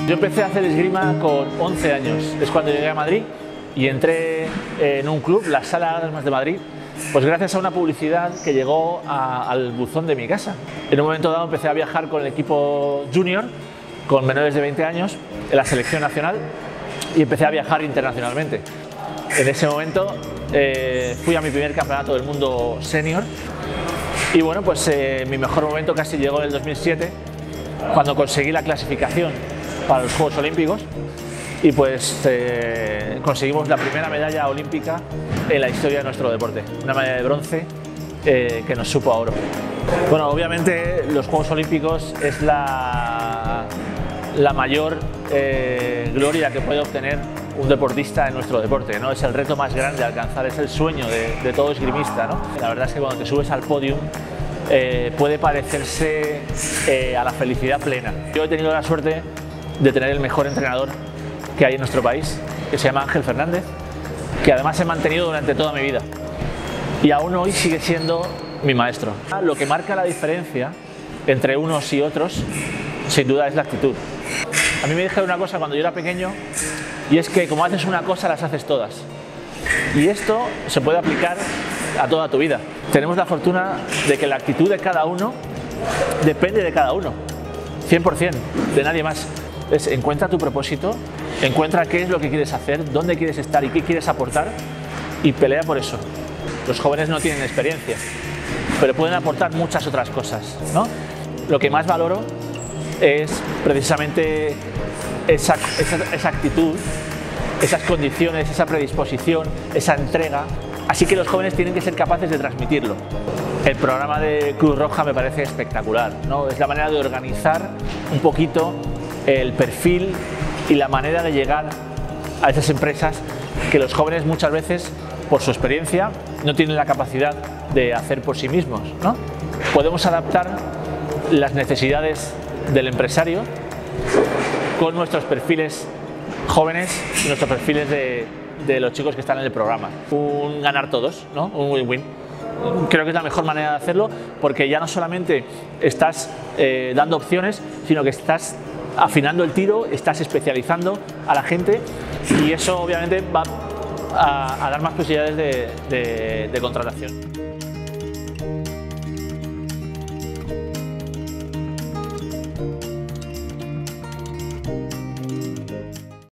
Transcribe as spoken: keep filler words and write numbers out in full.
Yo empecé a hacer esgrima con once años, es cuando llegué a Madrid y entré en un club, la Sala Armas de Madrid, pues gracias a una publicidad que llegó a, al buzón de mi casa. En un momento dado empecé a viajar con el equipo junior, con menores de veinte años, en la selección nacional, y empecé a viajar internacionalmente. En ese momento eh, fui a mi primer campeonato del mundo senior y bueno, pues eh, mi mejor momento casi llegó en el dos mil siete, cuando conseguí la clasificación para los Juegos Olímpicos y pues eh, conseguimos la primera medalla olímpica en la historia de nuestro deporte, una medalla de bronce eh, que nos supo a oro. Bueno, obviamente los Juegos Olímpicos es la, la mayor eh, gloria que puede obtener un deportista en nuestro deporte, ¿no? Es el reto más grande a alcanzar, es el sueño de, de todo esgrimista, ¿no? La verdad es que cuando te subes al podio eh, puede parecerse eh, a la felicidad plena. Yo he tenido la suerte de tener el mejor entrenador que hay en nuestro país, que se llama Ángel Fernández, que además he mantenido durante toda mi vida y aún hoy sigue siendo mi maestro. Lo que marca la diferencia entre unos y otros, sin duda, es la actitud. A mí me dijeron una cosa cuando yo era pequeño y es que como haces una cosa, las haces todas. Y esto se puede aplicar a toda tu vida. Tenemos la fortuna de que la actitud de cada uno depende de cada uno, cien por cien, de nadie más. Es, encuentra tu propósito, encuentra qué es lo que quieres hacer, dónde quieres estar y qué quieres aportar y pelea por eso. Los jóvenes no tienen experiencia, pero pueden aportar muchas otras cosas, ¿no? Lo que más valoro es precisamente esa, esa, esa actitud, esas condiciones, esa predisposición, esa entrega. Así que los jóvenes tienen que ser capaces de transmitirlo. El programa de Cruz Roja me parece espectacular, ¿no? Es la manera de organizar un poquito el perfil y la manera de llegar a esas empresas que los jóvenes muchas veces, por su experiencia, no tienen la capacidad de hacer por sí mismos, ¿no? Podemos adaptar las necesidades del empresario con nuestros perfiles jóvenes y nuestros perfiles de, de los chicos que están en el programa. Un ganar todos, ¿no? Un win-win. Creo que es la mejor manera de hacerlo porque ya no solamente estás eh, dando opciones, sino que estás afinando el tiro, estás especializando a la gente y eso obviamente va a, a dar más posibilidades de, de, de contratación.